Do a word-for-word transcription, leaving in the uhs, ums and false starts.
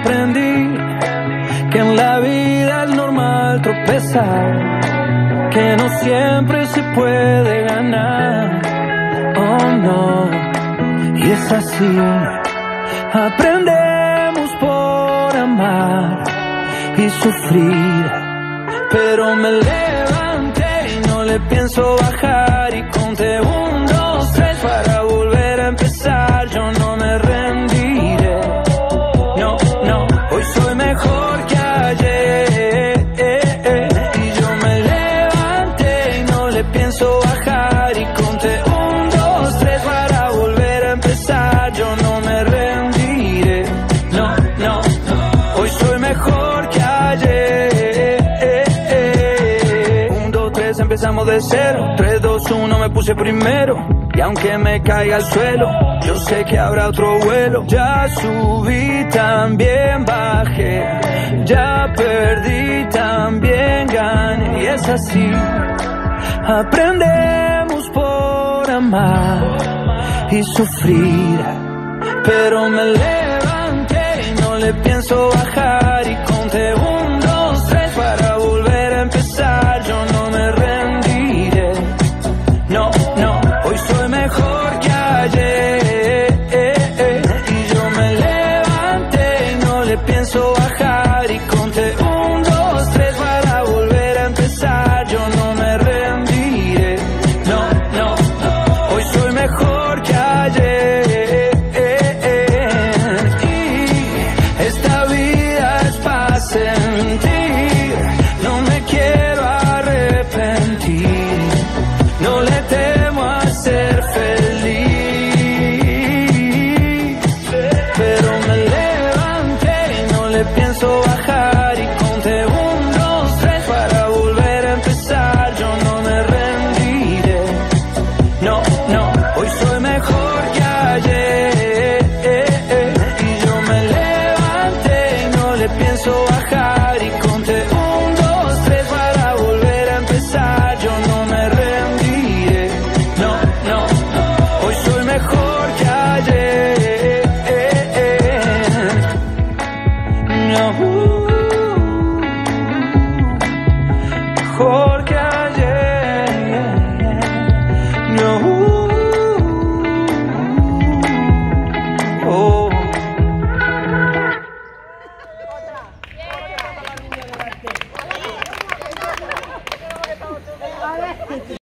aprendí que en la vida es normal tropezar, que no siempre se puede ganar. Oh no, y es así. Aprendemos por amar y sufrir, pero me levanté y no le pienso bajar, y conté un, dos, tres para volver a empezar. Yo no me rendiré, no, no, hoy soy mejor que ayer, y yo me levanté y no le pienso bajar, y conté un, dos, tres para volver a empezar. Yo no me rendiré, no, no, hoy soy mejor que ayer. Un, dos, tres, empezamos de cero. Tres, dos, uno, me puse primero. Y aunque me caiga al suelo, yo sé que habrá otro vuelo. Ya subí, también bajé. Ya perdí, también gané. Y es así. Aprendemos por amar y sufrir, pero me levanté y no le pienso bajar, y conté un, dos, tres para volver a empezar. Yo no me rendiré, no, no, hoy soy mejor que ayer, y yo me levanté y no le pienso bajar, y conté un, dos, tres para volver a empezar. Yo no me rendiré, no, no, hoy soy mejor que ayer. Sentir, no me quiero arrepentir, no le temo a ser feliz, pero me levanté y no le pienso bajar, y conté un, dos, tres para volver a empezar. Yo no me rendiré, no, no, hoy soy mejor que ayer, y yo me levanté y no le pienso bajar. Mejor que ayer, no.